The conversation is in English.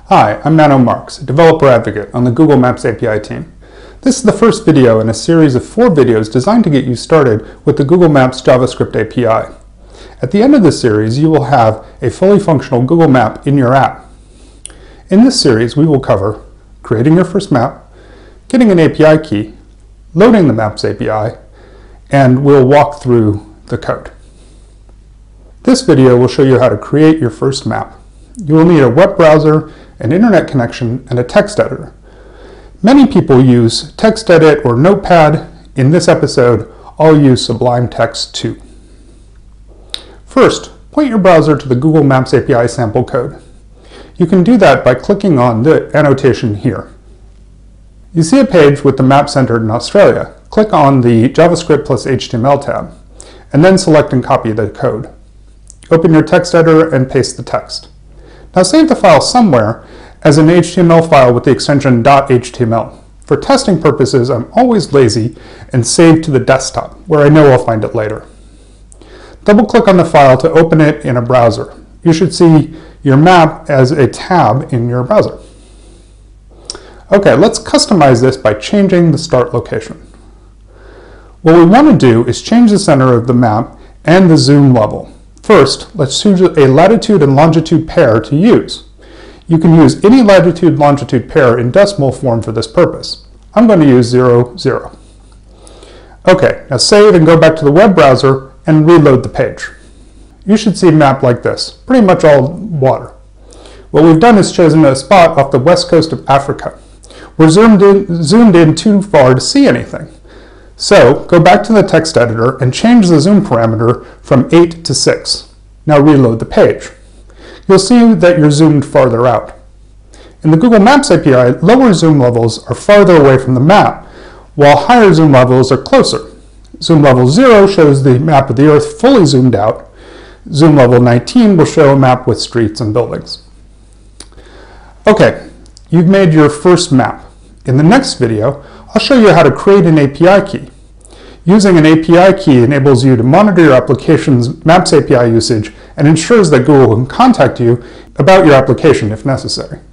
Hi, I'm Mano Marks, a developer advocate on the Google Maps API team. This is the first video in a series of 4 videos designed to get you started with the Google Maps JavaScript API. At the end of this series, you will have a fully functional Google Map in your app. In this series, we will cover creating your first map, getting an API key, loading the Maps API, and we'll walk through the code. This video will show you how to create your first map. You will need a web browser, an internet connection, and a text editor. Many people use TextEdit or Notepad. In this episode, I'll use Sublime Text 2. First, point your browser to the Google Maps API sample code. You can do that by clicking on the annotation here. You see a page with the map centered in Australia. Click on the JavaScript plus HTML tab, and then select and copy the code. Open your text editor and paste the text. Now save the file somewhere as an HTML file with the extension .html. For testing purposes, I'm always lazy and save to the desktop, where I know I'll find it later. Double-click on the file to open it in a browser. You should see your map as a tab in your browser. Okay, let's customize this by changing the start location. What we want to do is change the center of the map and the zoom level. First, let's choose a latitude and longitude pair to use. You can use any latitude-longitude pair in decimal form for this purpose. I'm going to use 0, 0. Okay, now save and go back to the web browser and reload the page. You should see a map like this, pretty much all water. What we've done is chosen a spot off the west coast of Africa. We're zoomed in too far to see anything. So, go back to the text editor and change the zoom parameter from 8 to 6. Now reload the page. You'll see that you're zoomed farther out. In the Google Maps API, lower zoom levels are farther away from the map, while higher zoom levels are closer. Zoom level 0 shows the map of the Earth fully zoomed out. Zoom level 19 will show a map with streets and buildings. Okay, you've made your first map. In the next video, I'll show you how to create an API key. Using an API key enables you to monitor your application's Maps API usage and ensures that Google can contact you about your application if necessary.